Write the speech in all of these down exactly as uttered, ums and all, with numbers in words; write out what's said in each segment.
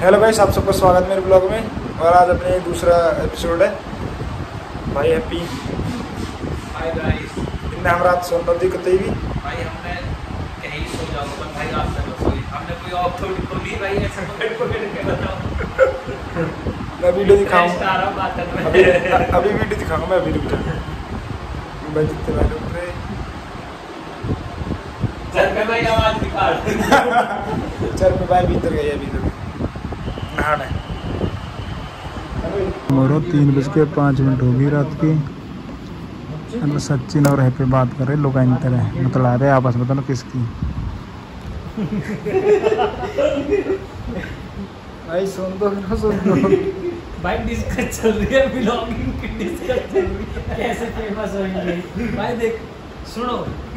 Hello guys, आप सबका स्वागत मेरे ब्लॉग में। और आज अपने दूसरा एपिसोड है भाई हैप्पी। हाय गाइस, इनने हम रात सोन पर दिक्कत ही भी भाई हमने कहीं सो जाओगे पर भाई रात से सोई हमने कोई ऑफ थोड़ी को नहीं भाई ऐसे पकड़ पकड़ के बताओ। मैं वीडियो दिखाऊंगा स्टार ऑफ बात है अभी अभी वीडियो दिखाऊंगा मैं अभी रुक जा। भाई जितने वाले उठ रहे चल पे भाई आवाज निकाल। चल पे भाई भीतर गए अभी तक नहाने। मोरो तीन बज के पाँच मिनट होगी रात की। हम सचिन और हैप्पी बात कर रहे लोग इंतर है मतलब रहे आपस में तो किसकी भाई सुन दो ना सुन दो भाई डिस्कस चल रही है, ब्लॉगिंग की डिस्कस चल रही है, कैसे फेमस होंगे भाई। देख सुनो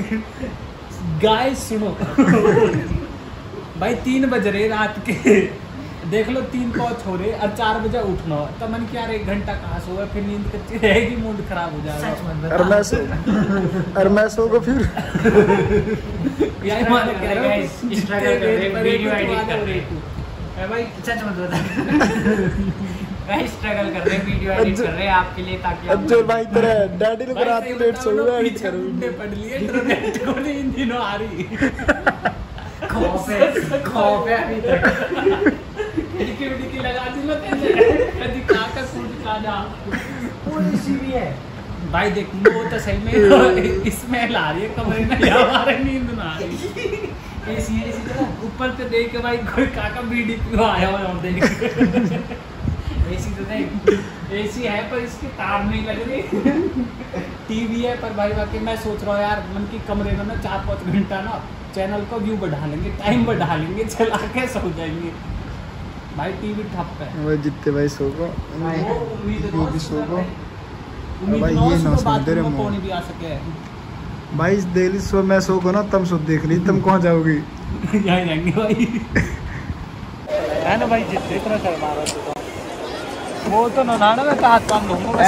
गाइस सुनो भाई तीन बज रहे रात के, देख लो तीन पाँच हो रहे और चार बजे उठना तो मन क्या एक घंटा कहाँ सोए, फिर नींद कच्ची रहेगी, मूड खराब हो जाएगा। और मैं सो और मैं सो को फिर यही मान कह रहा हूं स्ट्रगल कर रहे वीडियो एडिट कर रहे है भाई, सच मत बता भाई स्ट्रगल कर रहे वीडियो एडिट कर रहे आपके लिए ताकि आप अच्छे भाई तेरे डैडी लोग रात को लेट सो रहे एडिट कर घंटे पढ़ लिए इंटरनेट को नहीं इन दिनों आ रही खौफ है खौफ है अभी तक खिड़की विड़की लगा दी ना तेरे कभी काका सूट का जा वो इसी भी है भाई। देख वो तो सही में इसमें ला रही है कमरे में हमारे नींद ना आ रही एसी एसी तरह ऊपर से देख के भाई कोई काका बीडी क्यों आया हुआ और देख एसी तो देख एसी है पर इसकी तार नहीं लग रही टीवी है पर भाई बाकी मैं सोच रहा हूँ यार मन की कमरे में ना चार पाँच घंटा ना चैनल को व्यू बढ़ा लेंगे, टाइम बढ़ा लेंगे, चला के सो जाएंगे भाई। टीवी ठप है वो जितने भाई सो को वो उम्मीद वो भी सो को उम्मीद भाई ना ये उसको ना सुन बात तेरे में मुंह। कौन भी आ सके भाई डेली सो मैं सो को ना तुम सो देख ली तुम कहाँ जाओगी यहीं रहेंगे भाई है ना भाई। जितने इतना शर्मा रहा था वो तो नहाना में तो हाथ पान धोऊंगा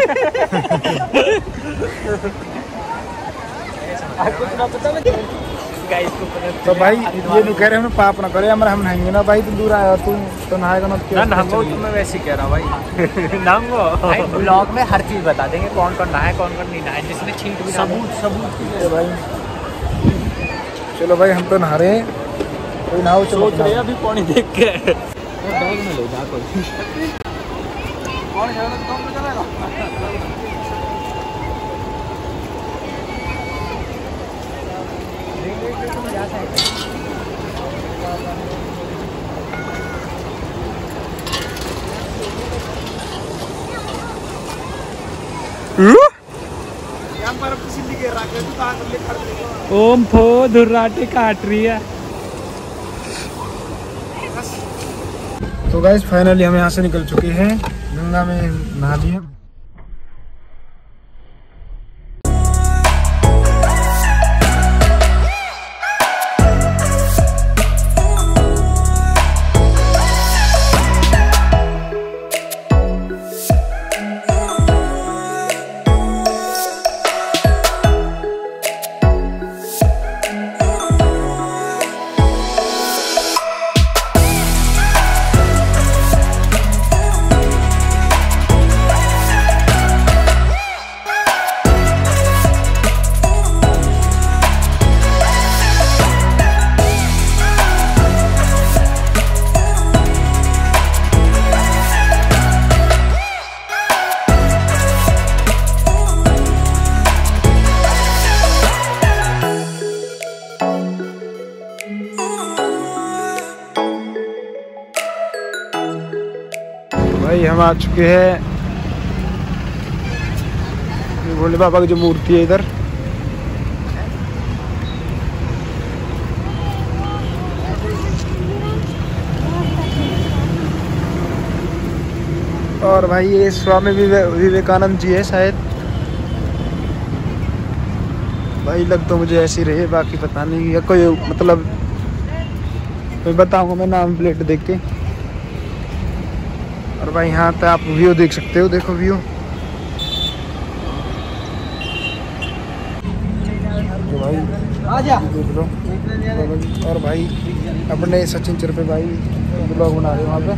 कुछ ना पता मैं गाइस को पता तो भाई ये नहीं कह रहे हम पाप ना करे हमारा हम नहाएंगे ना भाई। तू दूर आया तू तो नहाएगा ना ना नहाऊंगा तो मैं वैसे ही कह रहा हूँ भाई नहाऊंगा भाई। ब्लॉग में हर चीज़ बता देंगे कौन कौन नहाए कौन कौन नहीं नहाए, जिसमें छींट भी सबूत सबूत है भाई। चलो भाई हम तो नहा रहे हैं, कोई नहाओ चलो सोच रहे अभी पानी देख के बैग में ले जा कोई ओम फो धुर्राटे काट रही है। तो गाइस फाइनली हम यहाँ से निकल चुके हैं, गंगा में नहा लिए। भाई हम आ चुके हैं भोले बाबा की जो मूर्ति है इधर। और भाई ये स्वामी विवे, विवेकानंद जी है शायद भाई, लग तो मुझे ऐसी रहे, बाकी पता नहीं या कोई मतलब मैं बताऊंगा मैं नाम प्लेट देख के। और भाई यहाँ पे आप व्यू देख सकते हो, देखो व्यू। भाई देख लो। और भाई अपने सचिन चरपे भाई ब्लॉग बना रहे हैं वहाँ पे।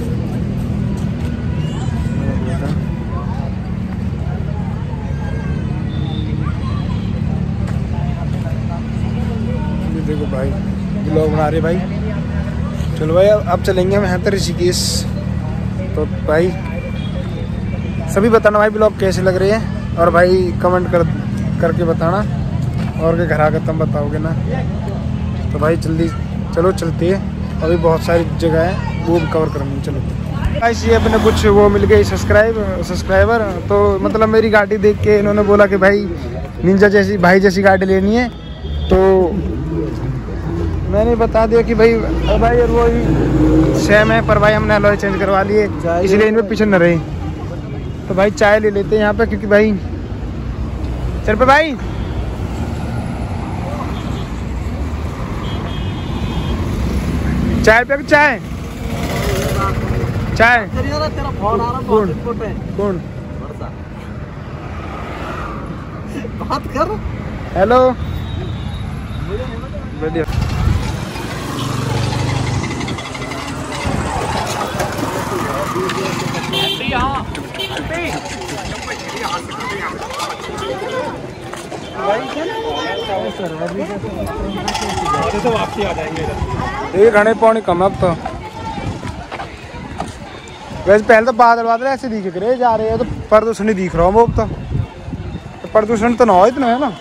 ये देखो भाई ब्लॉग बना रहे भाई। चलो भाई अब चलेंगे हम यहाँ पर ऋषिकेश। तो भाई सभी बताना भाई ब्लॉग कैसे लग रहे हैं, और भाई कमेंट कर करके बताना, और के घर आकर तुम बताओगे ना। तो भाई जल्दी चलो चलते हैं, अभी बहुत सारी जगह है वो कवर करेंगे। चलो भाई ये अपने कुछ वो मिल गई सब्सक्राइब सब्सक्राइबर। तो मतलब मेरी गाड़ी देख के इन्होंने बोला कि भाई निंजा जैसी भाई जैसी गाड़ी लेनी है। तो मैंने बता दिया कि भाई भाई और वो सेम है, पर भाई हमने अलॉय चेंज करवा लिए, इसलिए इनमें पीछे न रहे। तो भाई चाय ले लेते हैं यहाँ पे, क्योंकि भाई चल पे भाई चाय पे चाय चाय कौन कौन बात कर। हेलो बढ़िया। तो वापसी आ जाएंगे। ये घने पौने कम अब तो। वैसे पहले तो बादल बादल ऐसे दिख रहे जा रहे हैं, तो प्रदूषण ही दिख रहा हूँ अब तो। तो प्रदूषण तो ना हो इतना है ना,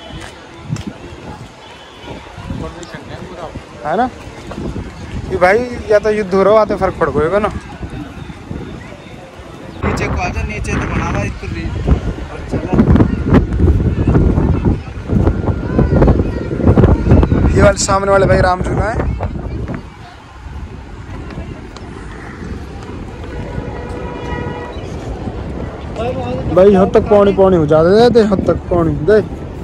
है ना कि भाई या तो युद्ध हो रहा हो तो फर्क पड़ गएगा ना। नीचे को आजा, नीचे तो बनावा इसको। ये वाले सामने वाले भाई रामचूना है। भाई हद तक पौनी पौनी हो जाते थे, हद तक पौनी दे।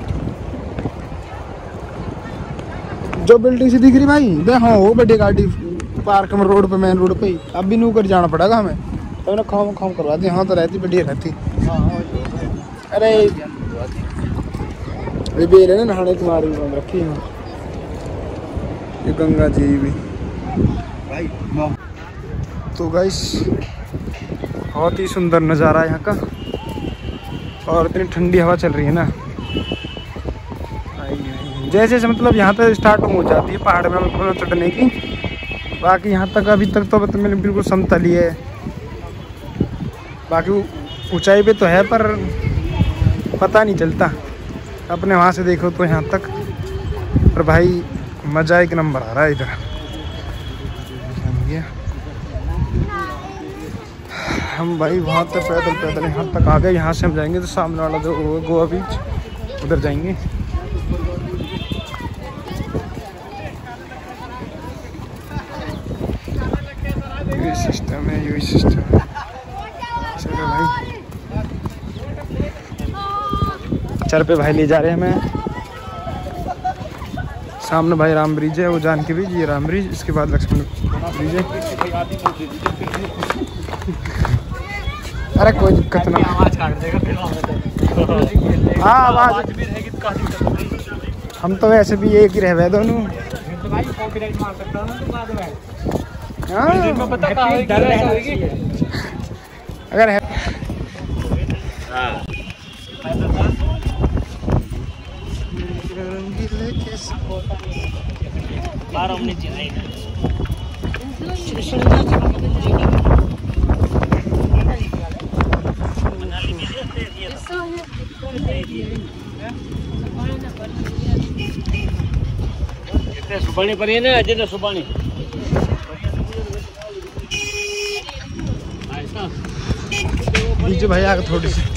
जो बिल्डिंग सी दिख रही भाई दे, हाँ वो बड़ी गाड़ी पार्क में रोड पे मेन रोड पे ही। अब भी नू कर जाना पड़ेगा हमें, तो ना खाम खाम करवा दी। हाँ तो रहती बढ़िया रहती। अरे ये बेल है ना नहाने तुम्हारी बंद रखी है। ये गंगा जी भी। तो गाइस बहुत ही सुंदर नज़ारा है यहाँ का, और इतनी ठंडी हवा चल रही है ना। जैसे जैसे मतलब यहाँ तक स्टार्टिंग हो जाती है पहाड़ में मतलब चढ़ने की। बाकी यहाँ तक अभी तक तो मतलब बिल्कुल समतल ही है। बाकी ऊंचाई पे तो है, पर पता नहीं चलता अपने वहाँ से देखो तो यहाँ तक। पर भाई मज़ा एक नंबर आ रहा है इधर। हम भाई वहाँ तक पैदल पैदल यहाँ तक आ गए। यहाँ से हम जाएंगे तो सामने वाला जो गोवा बीच उधर जाएंगे। यही सिस्टम है, यही सिस्टम है। चलो भाई चल पे भाई ले जा रहे हैं हमें। सामने भाई राम ब्रिज है, वो जान के ब्रिज, ये राम ब्रिज, इसके बाद लक्ष्मण ब्रिज है। अरे कोई दिक्कत ना, हाँ आवाज भी रहेगी तो काफी दिक्कत नहीं। हम तो वैसे भी एक ही रह दोनों। अगर है सुपानी पर है ना अजय सुपानी नीचे भाई आगे थोड़ी सी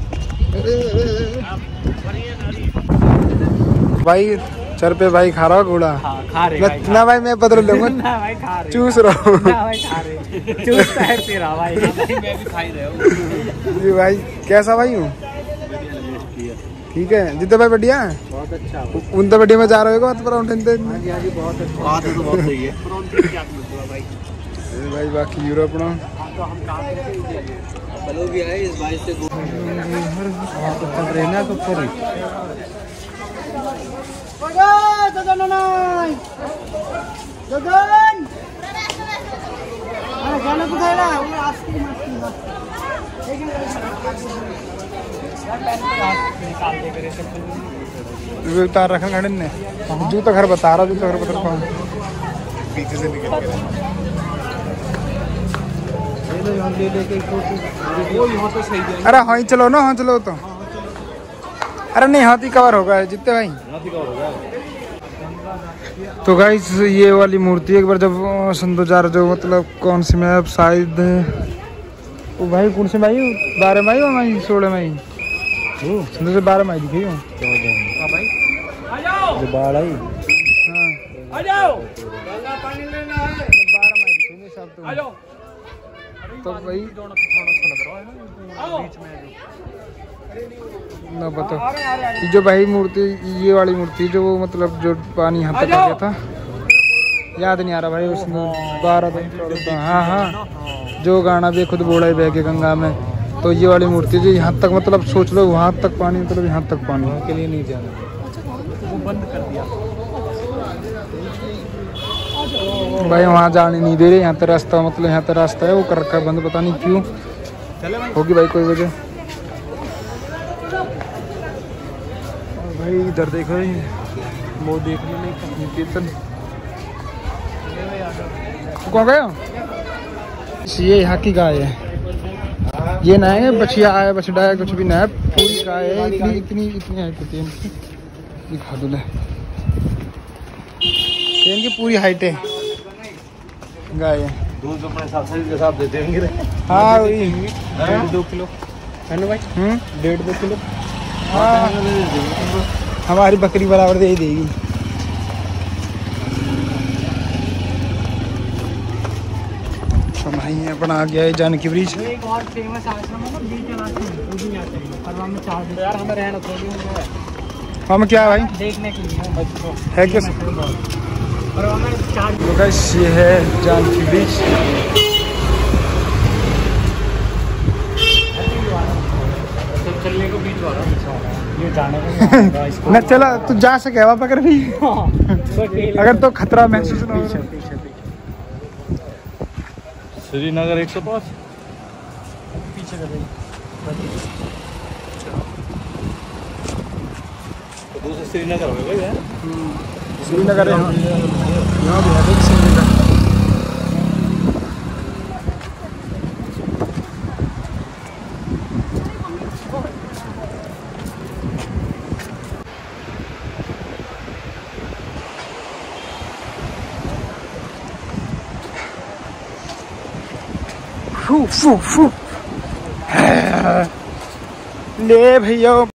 भाई चर पे भाई खा रहा हो घोड़ा। हाँ, खा रहे भाई, ना भाई मैं बदल लूंगा ना भाई खा रहे चूस रहा हूँ ना भाई खा रहे चूस है तेरा भाई मैं भी खा ही रहा हूँ। जी भाई कैसा भाई हूँ ठीक है जितना भाई बढ़िया है बहुत अच्छा उन तो बढ़िया में जा रहे हो बात पर बहुत अच्छा बात है तो बहुत सही है भाई भाई बाकी यूरोप ना चलो भी आए इस बाइक से उतार रखा गाड़ी ने जूता घर बता रहा जूता घर बता रहा पीछे से निकल गया। अरे हाँ ही चलो ना, हाँ चलो तो। अरे नहीं हाथी कवर होगा जितने भाई। तो गाइस ये वाली मूर्ति एक बार जब सन दो हजार जो मतलब कौन सी में शायद वो भाई कौन से भाई बारह मई और मई सोलह मई सन से बारह मई दिखी हो बाढ़ आई। बारह मई दिखेंगे सब तो भाई ना बताओ जो भाई मूर्ति ये वाली मूर्ति जो वो मतलब जो पानी यहाँ तक गया था याद नहीं आ रहा भाई उसमें बारह दिन चौदह। हाँ हाँ जो गाना भी खुद बोला है बह के गंगा में। तो ये वाली मूर्ति जो यहाँ तक मतलब सोच लो वहाँ तक पानी मतलब यहाँ तक पानी वहाँ के लिए नहीं जाना वो बंद कर दिया भाई वहाँ जाने नहीं दे रहे। यहाँ तो रास्ता मतलब यहाँ तो रास्ता है वो कर रखा है बंद पता नहीं क्यों होगी भाई कोई वजह। भाई इधर देखो वो देख नहीं कीर्तन कौन गया ये यहाँ की गाय है। ये ना है बछिया है बछड़ा है कुछ भी ना है पूरी गाय है इतनी इतनी इतनी हाइट होती है दिखा दो इनकी पूरी हाइट है गाय है। दूध अपने हिसाब से हिसाब दे देंगे। हाँ वही दो किलो है ना भाई डेढ़ दो किलो। हाँ हमारी बकरी बराबर दे ही देगी। तो भाई अपना आ गया है जानकी ब्रिज। एक और फेमस आश्रम है ना बीच आश्रम वो भी आता है पर हमें चार्ज यार हमें रहना थोड़ी है हम क्या है भाई देखने के लिए है क्या और हमें चार्ज। तो गाइस ये है जानकी ब्रिज। चलने को बीच वाला ये जाने को न चला तू जा सके वहाँ पकड़ भी अगर तो खतरा महसूस ना हो। श्रीनगर एक सौ पाँच पीछे कर दूसरा श्रीनगर हो गया श्रीनगर यहाँ भी है देख श्रीनगर। फू फू फू ले भैया